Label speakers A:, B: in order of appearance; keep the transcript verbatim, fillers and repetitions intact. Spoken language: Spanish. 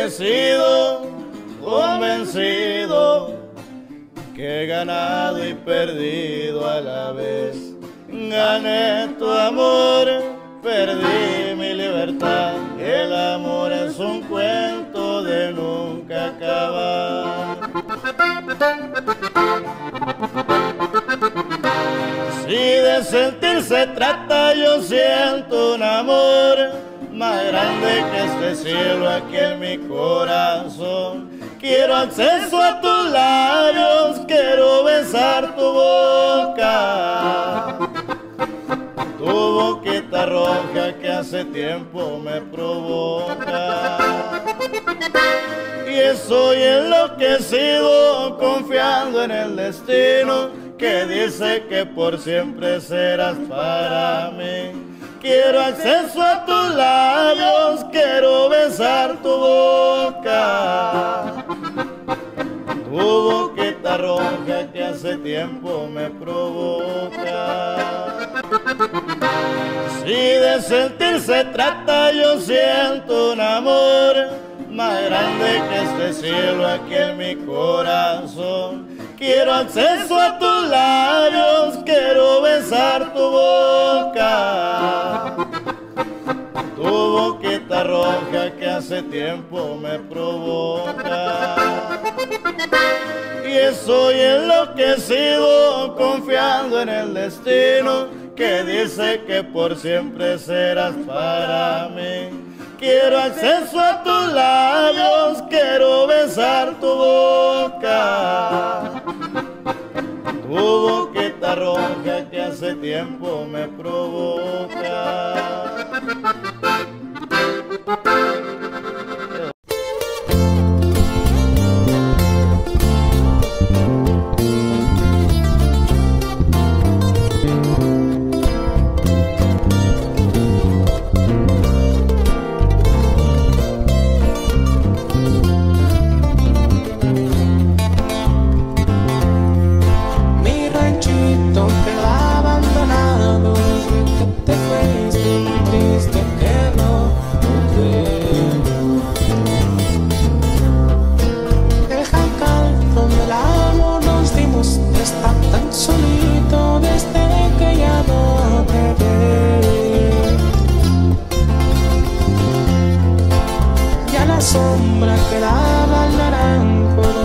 A: he sido convencido que he ganado y perdido a la vez. Gané tu amor, perdí mi libertad. El amor es un cuento de nunca acabar. Si de sentir se trata, yo siento un amor más grande que este cielo aquí en mi corazón. Quiero acceso a tus labios, quiero besar tu boca, tu boquita roja que hace tiempo me provoca. Y estoy enloquecido confiando en el destino que dice que por siempre serás para mí. Quiero acceso a tus labios, quiero besar tu boca, tu boquita roja que hace tiempo me provoca. Si de sentir se trata, yo siento un amor más grande que este cielo aquí en mi corazón. Quiero acceso a tus labios, quiero besar tu boca, tu boquita roja que hace tiempo me provoca. Y estoy enloquecido confiando en el destino que dice que por siempre serás para mí. Quiero acceso a tus labios, quiero besar tu boca, tu boquita roja que hace tiempo me provoca.
B: Sombra que lava el naranjo